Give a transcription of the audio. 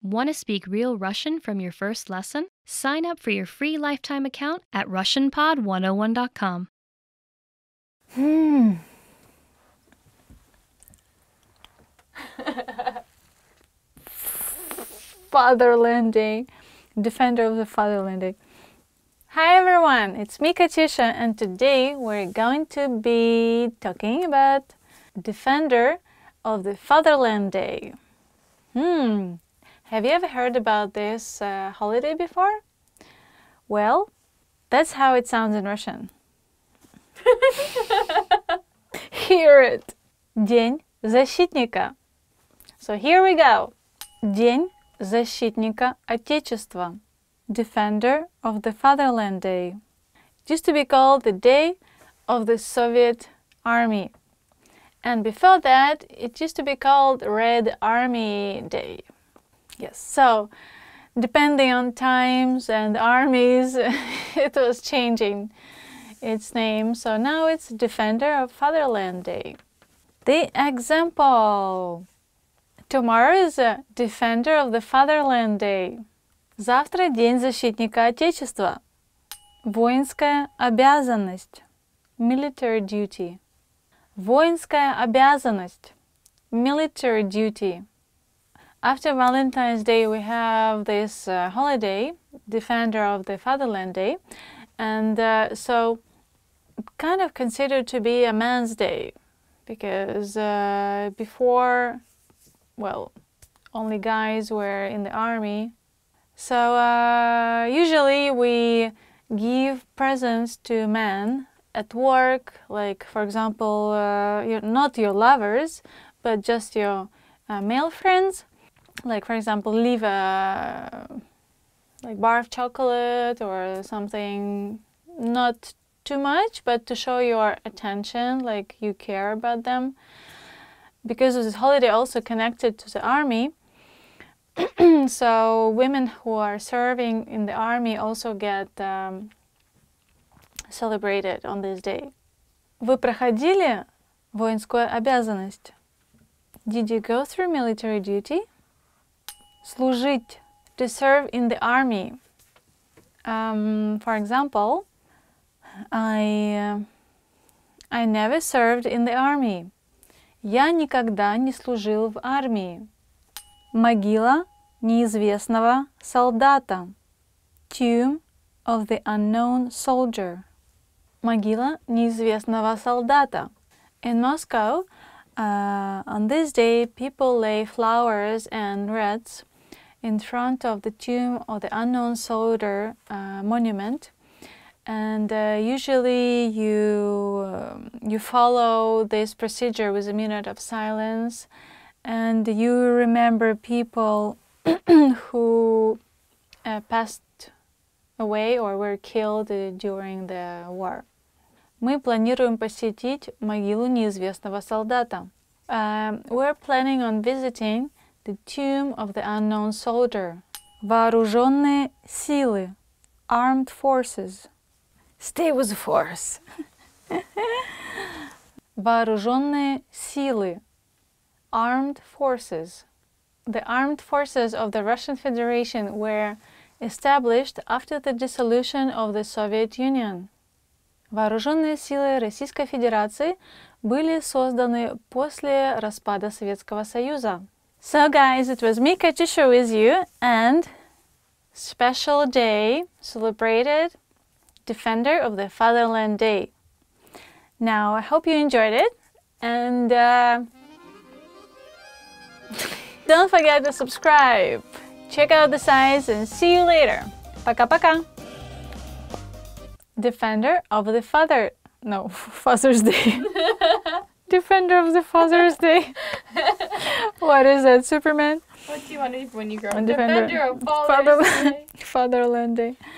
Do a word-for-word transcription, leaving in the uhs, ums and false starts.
Want to speak real Russian from your first lesson? Sign up for your free lifetime account at russian pod one oh one dot com. Hmm. Fatherland Day. Defender of the Fatherland Day. Hi everyone, it's me Katisha, and today we're going to be talking about Defender of the Fatherland Day. Hmm. Have you ever heard about this uh, holiday before? Well, that's how it sounds in Russian. Hear it. День защитника. So here we go. День защитника Отечества. Defender of the Fatherland Day. It used to be called the Day of the Soviet Army. And before that, it used to be called Red Army Day. Yes, so depending on times and armies, it was changing its name. So now it's Defender of Fatherland Day. The example. Tomorrow is a Defender of the Fatherland Day. Завтра День защитника Отечества. Воинская обязанность. Military duty. Воинская обязанность. Military duty. After Valentine's Day, we have this uh, holiday, Defender of the Fatherland Day, and uh, so kind of considered to be a man's day, because uh, before, well, only guys were in the army. So uh, usually we give presents to men at work, like for example, uh, you're not your lovers, but just your uh, male friends. Like for example, leave a like bar of chocolate or something, not too much, but to show your attention, like you care about them. Because of this holiday also connected to the army, so women who are serving in the army also get um, celebrated on this day. Вы проходили воинскую обязанность? Did you go through military duty? Служить, to serve in the army. Um, for example, I, uh, I never served in the army. Я никогда не служил в армии. Могила неизвестного солдата. Tomb of the unknown soldier. Могила неизвестного солдата. In Moscow, uh, on this day, people lay flowers and wreaths in front of the tomb of the unknown soldier uh, monument, and uh, usually you um, you follow this procedure with a minute of silence, and you remember people who uh, passed away or were killed uh, during the war. Мы планируем посетить могилу неизвестного солдата. Um, we're planning on visiting the tomb of the unknown soldier. Вооруженные силы. Armed forces. Stay with the force. Вооруженные силы. Armed forces. The armed forces of the Russian Federation were established after the dissolution of the Soviet Union. Вооруженные силы Российской Федерации были созданы после распада Советского Союза. So guys, it was me, Katisha, with you, and special day celebrated Defender of the Fatherland Day. Now, I hope you enjoyed it, and uh, don't forget to subscribe. Check out the sites and see you later. Пока-пока. Defender of the Father... No, Father's Day. Defender of the Father's Day. What is that, Superman? What do you want to be when you grow up? Defender, Defender of Father's Fatherland, Day. Fatherland Day.